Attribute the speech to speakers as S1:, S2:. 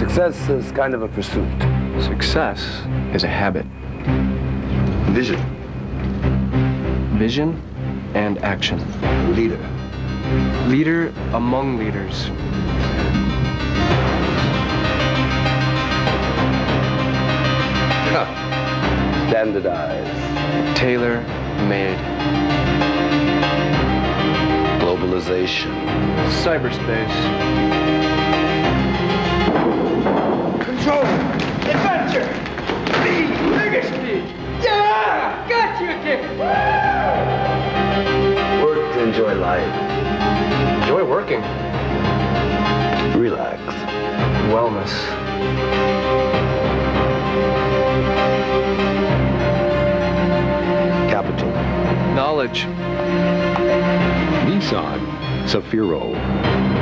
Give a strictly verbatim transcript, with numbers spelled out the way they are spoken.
S1: Success is kind of a pursuit.
S2: Success is a habit.
S3: Vision.
S2: Vision and action.
S3: Leader.
S2: Leader among leaders.
S3: Huh.
S1: Standardized.
S2: Tailor-made.
S1: Globalization.
S2: Cyberspace.
S4: Control! Adventure! Speed! Mega speed! Yeah! Got you again!
S1: Work to enjoy life.
S2: Enjoy working.
S1: Relax.
S2: Wellness.
S1: Capital.
S2: Knowledge.
S5: Nissan Safiro.